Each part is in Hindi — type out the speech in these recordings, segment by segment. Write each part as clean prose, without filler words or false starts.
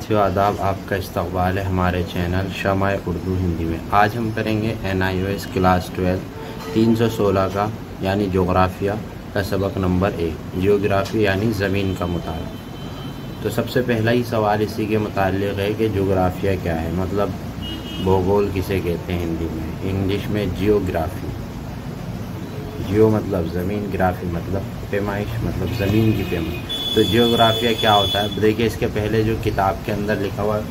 साथियों आदाब, आपका इस्तकबाल है हमारे चैनल शमाए उर्दू हिंदी में। आज हम करेंगे NIOS क्लास 12 316 का यानी जोग्राफ़िया का सबक नंबर 1 जियोग्राफ़ी यानी ज़मीन का मुताला। तो सबसे पहला ही सवाल इसी के मुताल्लिक़ है कि जोग्राफ़िया क्या है, मतलब भूगोल किसे कहते हैं हिंदी में। इंग्लिश में जियोग्राफ़ी, जियो मतलब ज़मीन, ग्राफ़ी मतलब पैमाइश, मतलब ज़मीन की पैमाइश। तो जियोग्राफिया क्या होता है, देखिए इसके पहले जो किताब के अंदर लिखा हुआ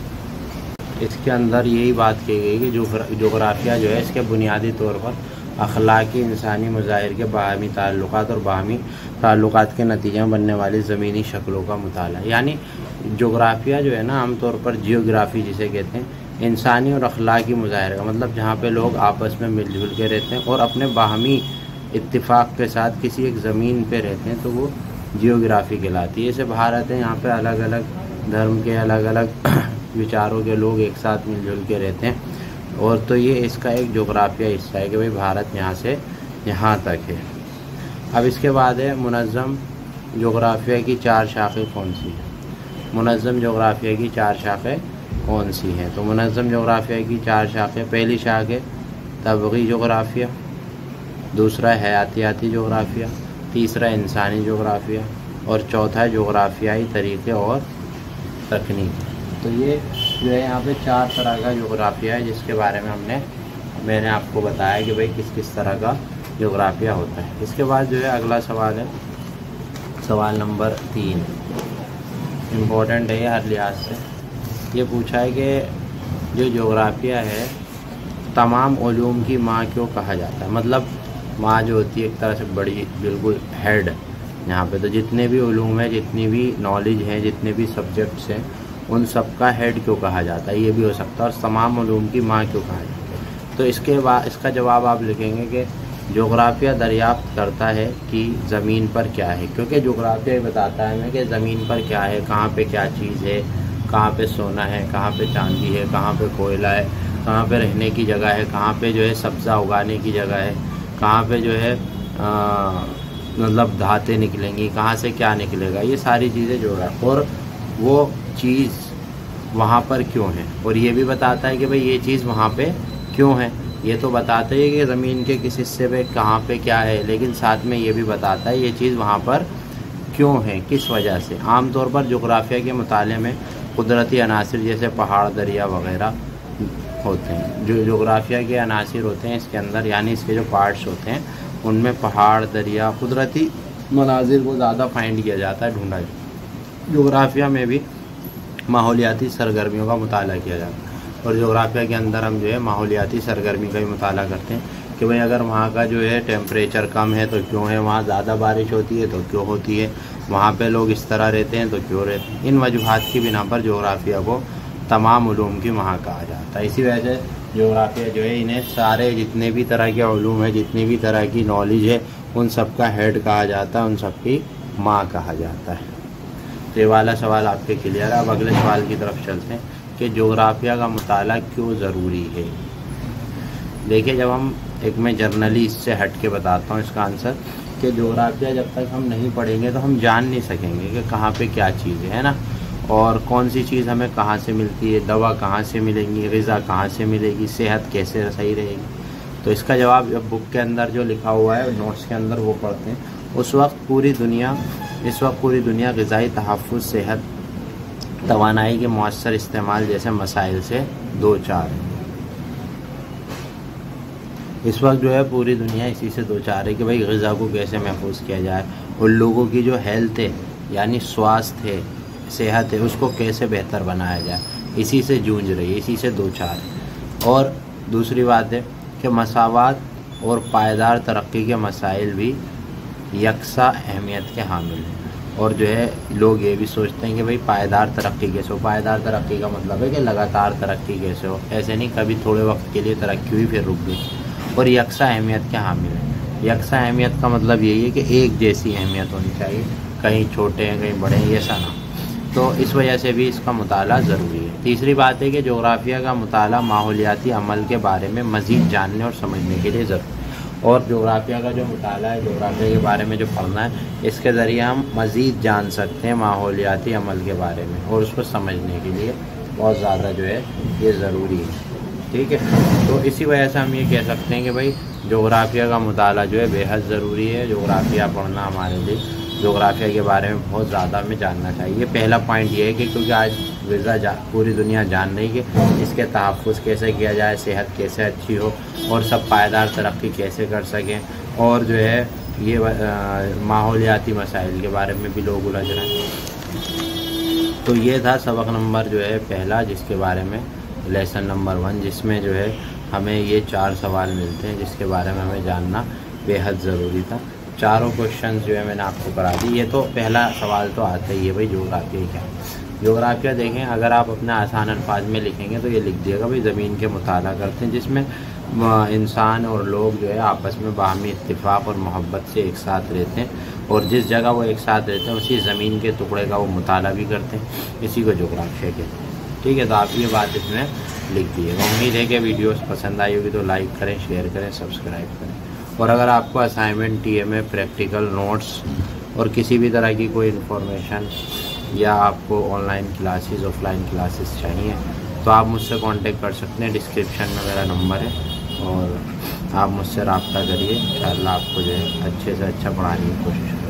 इसके अंदर यही बात की गई कि जोग्राफिया जो है इसके बुनियादी तौर पर अखलाकी इंसानी मज़ाहिर के बाहमी ताल्लुकात और बाहमी ताल्लुकात के नतीजे में बनने वाली ज़मीनी शक्लों का मुताला। यानी जोग्राफिया जो है ना, आमतौर पर जियोग्राफी जिसे कहते हैं, इंसानी और अखलाकी मज़ाहिर का मतलब जहाँ पे लोग आपस में मिलजुल के रहते हैं और अपने बाहमी इत्तिफाक़ के साथ किसी एक ज़मीन पे रहते हैं, तो वो जियोग्राफ़ी कहलाती है। जैसे भारत है, यहाँ पे अलग अलग धर्म के अलग अलग विचारों के लोग एक साथ मिलजुल के रहते हैं, और तो ये इसका एक जोग्राफिया हिस्सा है कि भाई भारत यहाँ से यहाँ तक है। अब इसके बाद है मुनज़्ज़म जोग्राफिया की 4 शाखें कौन सी हैं। मुनज़्ज़म जोग्राफिया की 4 शाखें कौन सी हैं। तो मुनज़्ज़म जोग्राफिया की 4 शाखें, पहली शाख है तबग़ी जोग्राफिया, दूसरा है हयातियाती जोग्राफिया, तीसरा इंसानी जोग्राफिया और चौथा जोग्राफियाई तरीक़े और तकनीक। तो ये जो है यहाँ पे 4 तरह का जोग्राफिया है जिसके बारे में मैंने आपको बताया कि भाई किस किस तरह का जोग्राफिया होता है। इसके बाद जो है अगला सवाल है सवाल नंबर 3, इम्पोर्टेंट है हर लिहाज से। ये पूछा है कि जो जोग्राफिया है तमाम उलूम की माँ क्यों कहा जाता है। मतलब माँ जो होती है एक तरह से बड़ी, बिल्कुल हेड यहाँ पे। तो जितने भी उलूम है, जितनी भी नॉलेज है, जितने भी सब्जेक्ट्स हैं, उन सब का हेड क्यों कहा जाता है, ये भी हो सकता है। और तमाम उलूम की माँ क्यों कहा जाता है। तो इसके बाद इसका जवाब आप लिखेंगे कि जोग्राफिया दरियाफ्त करता है कि ज़मीन पर क्या है, क्योंकि जोग्राफिया बताता है हमें कि ज़मीन पर क्या है, कहाँ पे क्या चीज़ है, कहाँ पे सोना है, कहाँ पे चांदी है, कहाँ पे कोयला है, कहाँ पे रहने की जगह है, कहाँ पे जो है सब्ज़ा उगाने की जगह है, कहाँ पे जो है मतलब धातें निकलेंगी, कहाँ से क्या निकलेगा, ये सारी चीज़ें जोड़ा। और वो चीज़ वहाँ पर क्यों है, और ये भी बताता है कि भाई ये चीज़ वहाँ पे क्यों है। ये तो बताता है कि ज़मीन के किस हिस्से पे कहाँ पे क्या है, लेकिन साथ में ये भी बताता है ये चीज़ वहाँ पर क्यों है, किस वजह से। आमतौर पर जोग्राफिया के मुताले में कुदरती अनासिर जैसे पहाड़, दरिया वगैरह होते हैं। जो जोग्राफिया के अनासिर होते हैं इसके अंदर, यानी इसके जो पार्ट्स होते हैं, उनमें पहाड़, दरिया, कुदरती मनाजिर को ज़्यादा फाइंड किया जाता है, ढूंढा जाता है। जोग्राफिया में भी माहौलियाती सरगर्मियों का मुताला किया जाता है, और जोग्राफिया के अंदर हम जो है माहौलियाती सरगर्मी का भी मुताला करते हैं कि भाई अगर वहाँ का जो है टेम्परेचर कम है तो क्यों है, वहाँ ज़्यादा बारिश होती है तो क्यों होती है, वहाँ पे लोग इस तरह रहते हैं तो क्यों रहते हैं। इन वजूहात की बिना पर जोग्राफिया को तमाम उलूम की वहाँ कहा जाता है। इसी वजह से जोग्राफिया जो है इन्हें सारे जितने भी तरह के उलूम है, जितनी भी तरह की नॉलेज है, उन सब का हेड कहा जाता है, उन सब की माँ कहा जाता है। तो ये वाला सवाल आपके क्लियर है। अब अगले सवाल की तरफ चलते हैं कि जोग्राफिया का मुताला क्यों ज़रूरी है। देखिए, जब हम मैं जर्नली इससे हट के बताता हूँ इसका आंसर कि जोग्राफिया जब तक हम नहीं पढ़ेंगे तो हम जान नहीं सकेंगे कि कहाँ पे क्या चीज़ है ना, और कौन सी चीज़ हमें कहाँ से मिलती है, दवा कहाँ से मिलेंगी, ग़िज़ा कहाँ से मिलेगी, सेहत कैसे सही रहेगी। तो इसका जवाब जब बुक के अंदर जो लिखा हुआ है, नोट्स के अंदर वो पढ़ते हैं, इस वक्त पूरी दुनिया ग़िज़ाई तहफ़्फ़ुज़, सेहत, तवानाई के मौसर इस्तेमाल जैसे मसाइल से दो चार है। इस वक्त जो है पूरी दुनिया इसी से दो चार है कि भाई ग़िज़ा को कैसे महफूज किया जाए, और लोगों की जो हेल्थ है यानी स्वास्थ्य है, सेहत है, उसको कैसे बेहतर बनाया जाए, इसी से जूझ रही है, इसी से दो चार है। और दूसरी बात है कि मसावात और पायदार तरक्की के मसाइल भी यकसा अहमियत के हामिल हैं। और जो है लोग ये भी सोचते हैं कि भाई पायदार तरक्की कैसे हो। पायदार तरक्की का मतलब है कि लगातार तरक्की कैसे हो, ऐसे नहीं कभी थोड़े वक्त के लिए तरक्की हुई फिर रुक गई। और यकसा अहमियत के हामिल है। यकसा अहमियत का मतलब यही है कि एक जैसी अहमियत होनी चाहिए, कहीं छोटे हैं कहीं बड़े हैं, ऐसा ना। तो इस वजह से भी इसका मुताला ज़रूरी है। तीसरी बात है कि जोग्राफिया का मुताला माहौलियाती अमल के बारे में मज़ीद जानने और समझने के लिए ज़रूरी है। और जोग्राफिया का जो मुताला है, जोग्राफिया के बारे में जो पढ़ना है, इसके ज़रिए हम मज़ीद जान सकते हैं माहौलियाती अमल के बारे में, और उसको समझने के लिए बहुत ज़्यादा जो है ये ज़रूरी है। ठीक है, तो इसी वजह से हम ये कह सकते हैं कि भाई जोग्राफिया का मुताला जो है बेहद ज़रूरी है। जोग्राफिया पढ़ना हमारे लिए, जोग्राफिया के बारे में बहुत ज़्यादा हमें जानना चाहिए। पहला पॉइंट ये है कि क्योंकि आज ग़िज़ा पूरी दुनिया जान रही है, इसके तहफ़्फ़ुज़ कैसे किया जाए, सेहत कैसे अच्छी हो और सब पायदार तरक्की कैसे कर सकें, और जो है ये माहौलियाती मसाइल के बारे में भी लोग उलझ रहे हैं। तो ये था सबक नंबर जो है पहला, जिसके बारे में लेसन नंबर 1, जिसमें जो है हमें ये 4 सवाल मिलते हैं जिसके बारे में हमें जानना बेहद ज़रूरी था। चारों क्वेश्चन जो है मैंने आपको करा दी। ये तो पहला सवाल तो आता ही है भाई, जोग्राफिया क्या है। जोग्राफिया देखें, अगर आप अपने आसान अल्फाज में लिखेंगे तो ये लिख दिएगा भाई ज़मीन के मुताला करते हैं, जिसमें इंसान और लोग जो है आपस में बाहमी इत्तेफाक और मोहब्बत से एक साथ रहते हैं, और जिस जगह वो एक साथ रहते हैं उसी ज़मीन के टुकड़े का वो मुताला भी करते हैं। इसी को जोग्राफिया कहते हैं। ठीक है, तो आप ये बात इसमें लिख दिएगा। उम्मीद है कि वीडियोस पसंद आई होगी, तो लाइक करें, शेयर करें, सब्सक्राइब करें। और अगर आपको असाइनमेंट, TMA, प्रैक्टिकल नोट्स और किसी भी तरह की कोई इन्फॉर्मेशन, या आपको ऑनलाइन क्लासेस, ऑफलाइन क्लासेस चाहिए, तो आप मुझसे कांटेक्ट कर सकते हैं। डिस्क्रिप्शन में मेरा नंबर है और आप मुझसे रब्ता करिए। इंशाअल्लाह आपको जो है अच्छे से अच्छा पढ़ाने की कोशिश करें।